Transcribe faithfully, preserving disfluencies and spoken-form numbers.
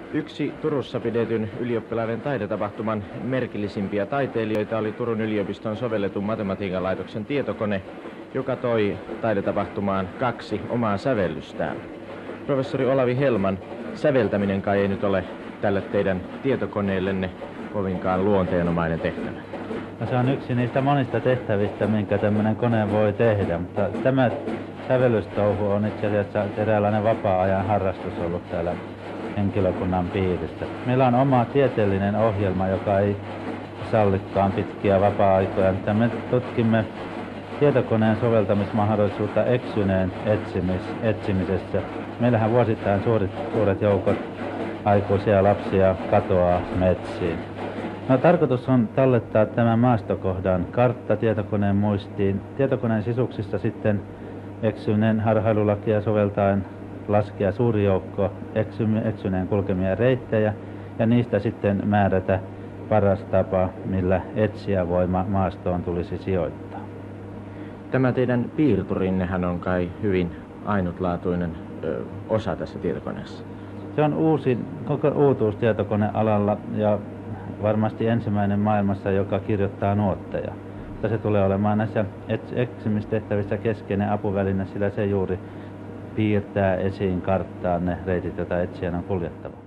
Yksi Turussa pidetyn ylioppilaiden taidetapahtuman merkillisimpiä taiteilijoita oli Turun yliopiston sovelletun matematiikan laitoksen tietokone, joka toi taidetapahtumaan kaksi omaa sävellystään. Professori Olavi Helman, säveltäminen kai ei nyt ole tälle teidän tietokoneellenne kovinkaan luonteenomainen tehtävä. No, se on yksi niistä monista tehtävistä, minkä tämmöinen kone voi tehdä, mutta tämä sävellystouhu on itse asiassa eräänlainen vapaa-ajan harrastus ollut täällä henkilökunnan piirissä. Meillä on oma tieteellinen ohjelma, joka ei sallikaan pitkiä vapaa-aikoja, mutta me tutkimme tietokoneen soveltamismahdollisuutta eksyneen etsimis, etsimisessä. Meillähän vuosittain suuret, suuret joukot aikuisia lapsia katoaa metsiin. No, tarkoitus on tallettaa tämän maastokohdan kartta tietokoneen muistiin. Tietokoneen sisuksissa sitten eksyneen harhailulakia soveltaen laskea suuri joukko eksyneen kulkemia reittejä ja niistä sitten määrätä paras tapa, millä etsijävoima maastoon tulisi sijoittaa. Tämä teidän piirturinnehän on kai hyvin ainutlaatuinen ö, osa tässä tietokoneessa. Se on uusi, koko uutuus tietokonealalla ja varmasti ensimmäinen maailmassa, joka kirjoittaa nuotteja. Mutta se tulee olemaan näissä etsimistehtävissä keskeinen apuväline, sillä se juuri piirtää esiin karttaan ne reitit, joita etsijän on kuljettava.